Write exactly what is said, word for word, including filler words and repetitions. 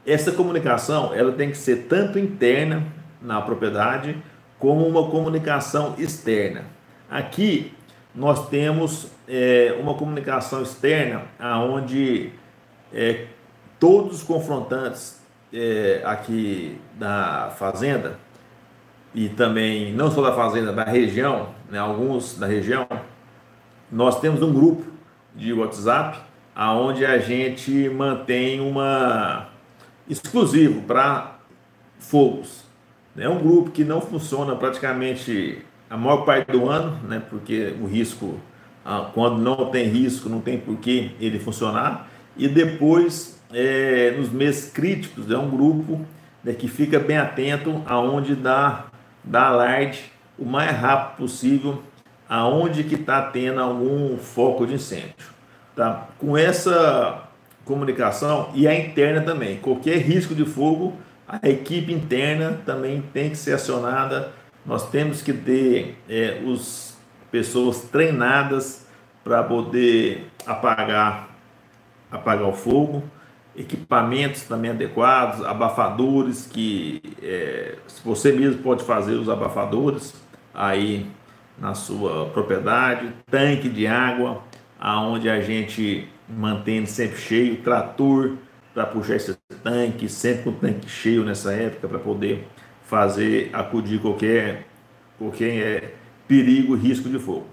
Essa comunicação ela tem que ser tanto interna na propriedade como uma comunicação externa. Aqui nós temos é, uma comunicação externa aonde é, todos os confrontantes é, aqui da fazenda e também não só da fazenda, da região, né, alguns da região, nós temos um grupo de WhatsApp aonde a gente mantém uma exclusivo para fogos. É um grupo que não funciona praticamente a maior parte do ano, né? Porque o risco, ah, quando não tem risco, não tem por que ele funcionar. E depois, é, nos meses críticos, é um grupo, né, que fica bem atento aonde dá, dá alarde o mais rápido possível, aonde que está tendo algum foco de incêndio. Tá? Com essa comunicação e a interna também, qualquer risco de fogo, a equipe interna também tem que ser acionada. Nós temos que ter é, os pessoas treinadas para poder apagar apagar o fogo, equipamentos também adequados, abafadores que é, você mesmo pode fazer os abafadores aí na sua propriedade, tanque de água, aonde a gente mantém sempre cheio, trator para puxar esse tanque, sempre com o tanque cheio nessa época para poder fazer acudir qualquer qualquer é, perigo, risco de fogo.